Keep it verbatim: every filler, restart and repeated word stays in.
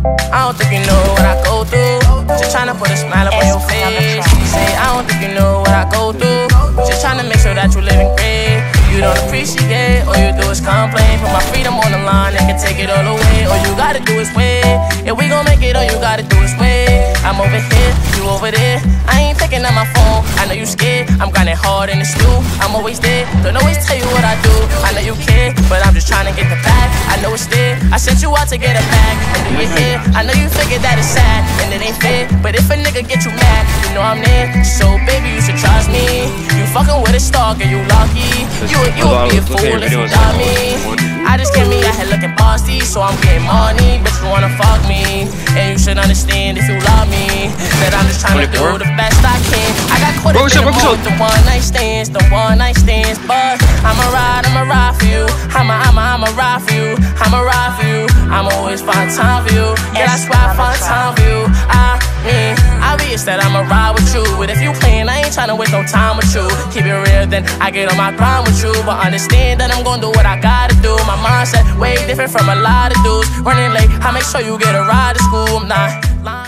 I don't think you know what I go through. Just tryna put a smile up on your face. Say, I don't think you know what I go through. Just tryna make sure that you living great. You don't appreciate, all you do is complain. Put my freedom on the line, they can take it all away. All you gotta do is wait. If we gon' make it, all you gotta do is wait. I'm over here, you over there. I ain't picking up my phone, I know you scared. I'm grinding hard in the stew, I'm always there. Don't always tell you what I do, I know you care. But I'm just trying to get the bag, I know it's there. I sent you out to get a bag, and do you hear? I know you figured that it's sad, and it ain't fair. But if a nigga get you mad, you know I'm there. So baby, you should trust me. You fucking with a stalker, you lucky. You, you would be a fool if you doubt me. I just came here out here looking bossy, so I'm getting money. But you wanna fuck me, and you should understand if you love me that I'm just trying to do the best I can. I got caught up in the mood, the one night stands, the one night stands. But I'ma ride, I'ma ride for you. I'ma, I'ma, I'ma ride for you. I'ma ride for you. I'ma always find time for you. Yeah, that's why I find time for you. I mean, obvious that I'ma ride with you. But if you playing, I ain't tryna waste no time with you. Keep it real, then I get on my grind with you. But understand that I'm gonna do what I gotta do. My mindset way different from a lot of dudes. Running late, I make sure you get a ride to school. I'm not lying.